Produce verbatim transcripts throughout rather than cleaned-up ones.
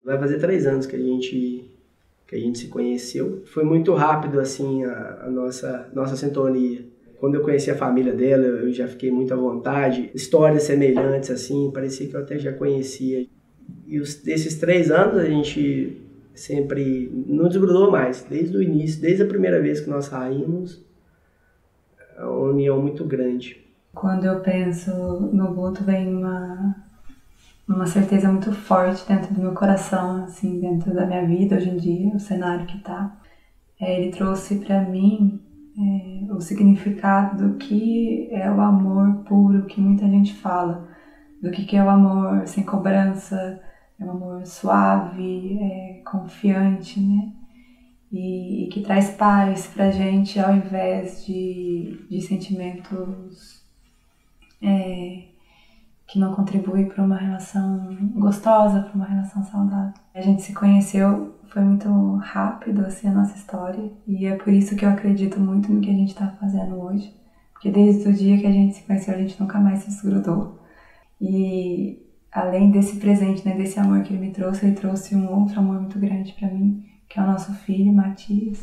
Vai fazer três anos que a gente, que a gente se conheceu. Foi muito rápido, assim, a, a nossa, nossa sintonia. Quando eu conheci a família dela, eu já fiquei muito à vontade. Histórias semelhantes, assim, parecia que eu até já conhecia. E os, desses três anos a gente sempre não desgrudou mais, desde o início, desde a primeira vez que nós saímos, uma união muito grande. Quando eu penso no Guto, vem uma, uma certeza muito forte dentro do meu coração, assim, dentro da minha vida hoje em dia, o cenário que tá. É, ele trouxe para mim é, o significado do que é o amor puro, que muita gente fala, do que, que é o amor sem cobrança, é um amor suave, é, confiante, né? E, e que traz paz pra gente ao invés de, de sentimentos é, que não contribuem para uma relação gostosa, para uma relação saudável. A gente se conheceu, foi muito rápido assim a nossa história, e é por isso que eu acredito muito no que a gente está fazendo hoje, porque desde o dia que a gente se conheceu a gente nunca mais se desgrudou. E além desse presente, né, desse amor que ele me trouxe, ele trouxe um outro amor muito grande para mim, que é o nosso filho, Matias.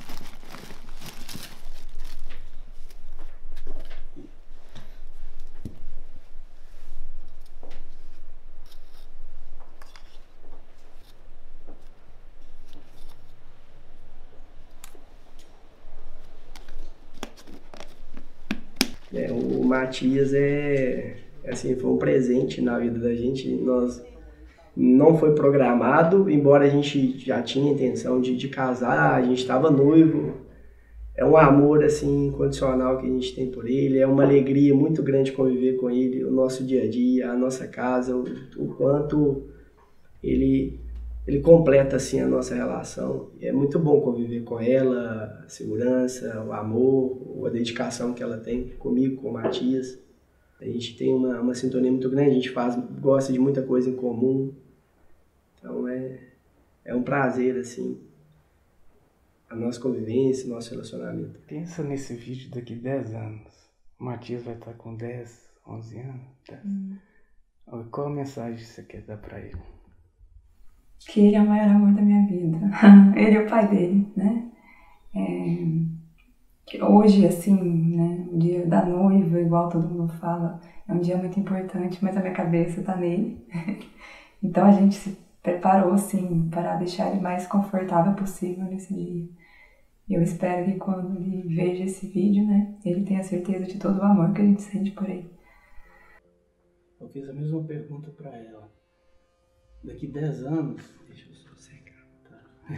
É, o Matias é, assim, foi um presente na vida da gente. Nós não foi programado, embora a gente já tinha intenção de, de casar, a gente estava noivo. É um amor assim incondicional que a gente tem por ele, é uma alegria muito grande conviver com ele, o nosso dia a dia, a nossa casa, o, o quanto ele, ele completa assim a nossa relação. É muito bom conviver com ela, a segurança, o amor, a dedicação que ela tem comigo, com o Matias. A gente tem uma, uma sintonia muito grande, a gente faz, gosta de muita coisa em comum. Então é, é um prazer, assim, a nossa convivência, nosso relacionamento. Pensa nesse vídeo daqui dez anos. O Matias vai estar com dez, onze anos. dez. Hum. Qual a mensagem você quer dar pra ele? Que ele é o maior amor da minha vida. Ele é o pai dele, né? É, que hoje, assim, né, o dia da noiva, igual todo mundo fala, é um dia muito importante, mas a minha cabeça tá nele. Então a gente se preparou, assim, para deixar ele mais confortável possível nesse dia. E eu espero que quando ele veja esse vídeo, né, ele tenha certeza de todo o amor que a gente sente por ele. Eu fiz a mesma pergunta para ela. Daqui dez anos... Deixa eu só secar. Tá.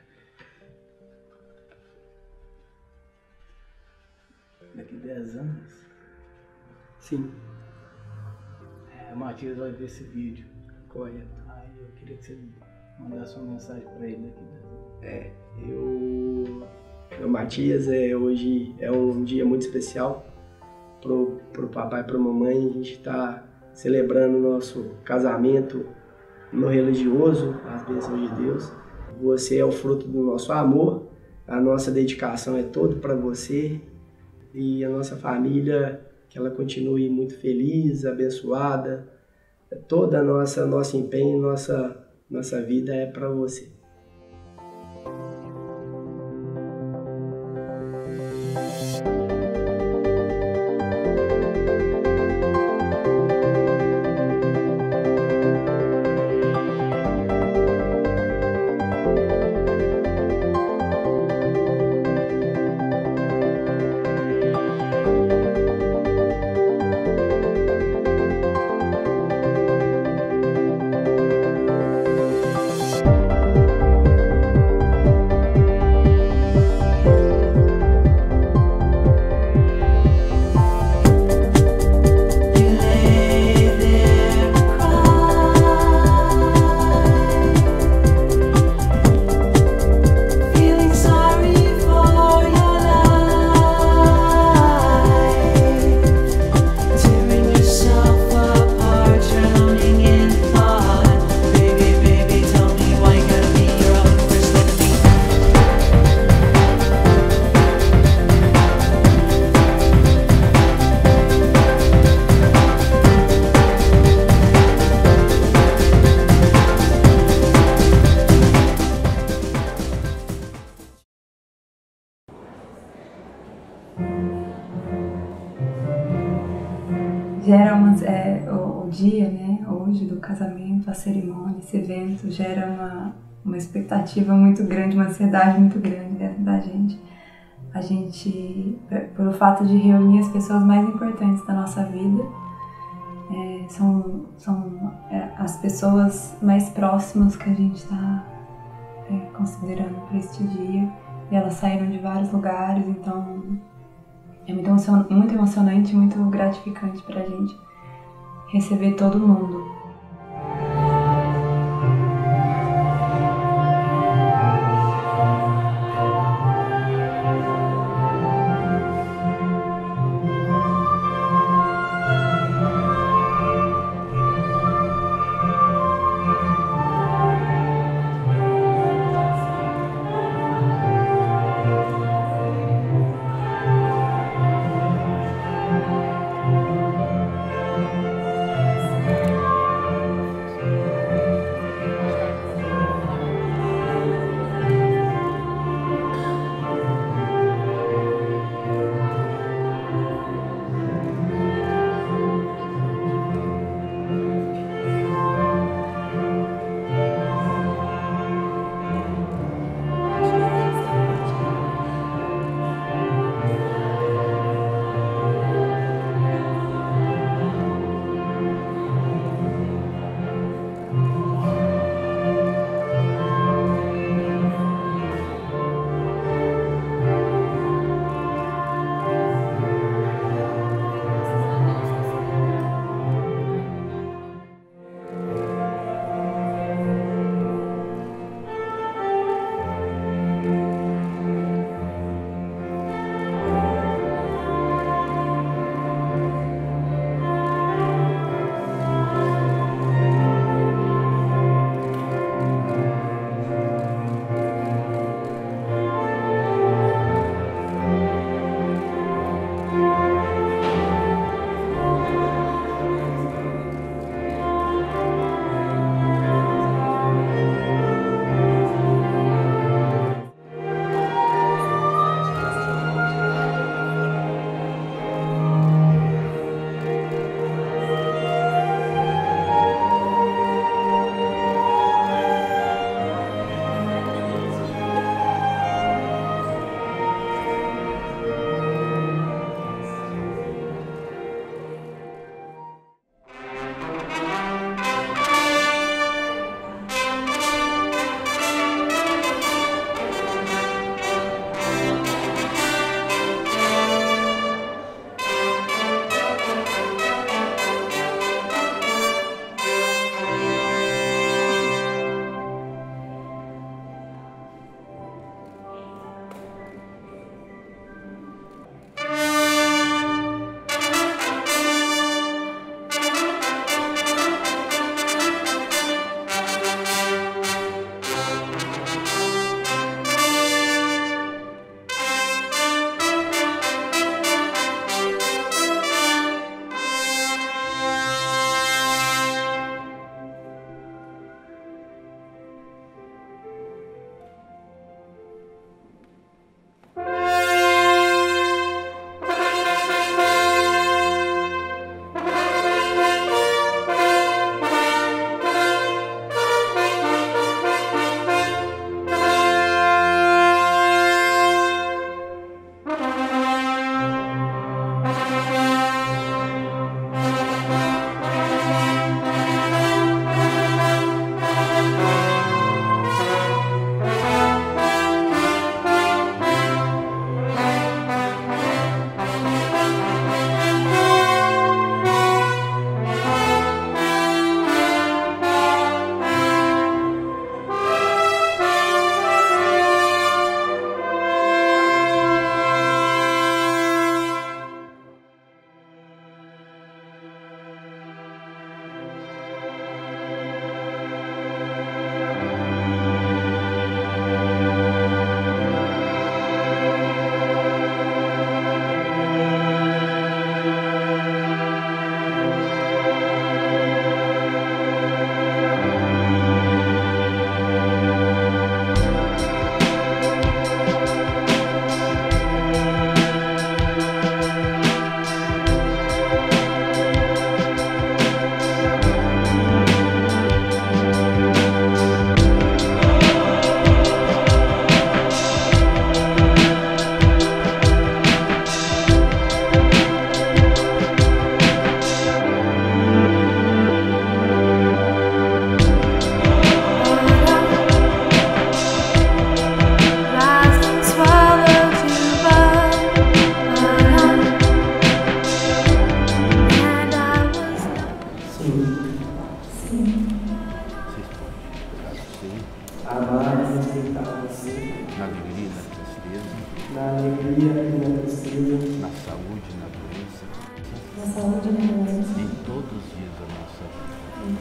Daqui dez anos... Sim. É, o Matias vai ver esse vídeo. Correto. Aí eu queria que você mandasse uma mensagem para ele daqui dez anos. É, eu... O Matias, é, hoje é um dia muito especial pro, pro papai e pra mamãe. A gente está celebrando o nosso casamento no religioso, as bênçãos de Deus. Você é o fruto do nosso amor, a nossa dedicação é toda para você e a nossa família, que ela continue muito feliz, abençoada. Toda a nossa nosso empenho, nossa nossa vida é para você. gera umas, é, o, o dia, né, hoje do casamento, a cerimônia, esse evento gera uma, uma expectativa muito grande, uma ansiedade muito grande dentro da gente. A gente, pelo fato de reunir as pessoas mais importantes da nossa vida, é, são, são é, as pessoas mais próximas que a gente está é, considerando para este dia, e elas saíram de vários lugares, então é muito, emocion, muito emocionante, muito gratificante para a gente receber todo mundo.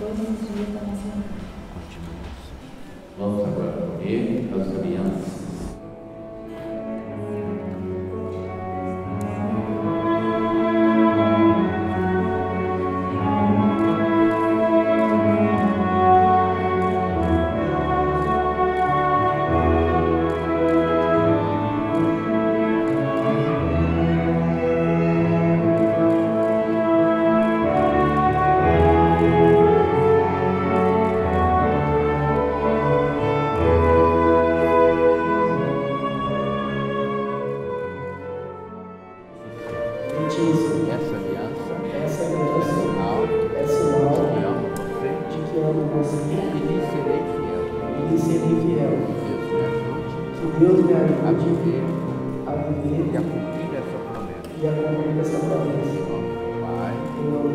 todos os dias da nossa vida. Vamos agora comer as alianças. Essa aliança Essa é aliança sinal é sinal de que amo você de que amo você e lhe serei fiel. e lhe serei fiel. Que Deus me ajude Que Deus me a ajude viver a viver e a cumprir essa promessa. e a cumprir essa promessa. Em nome do Pai, Em nome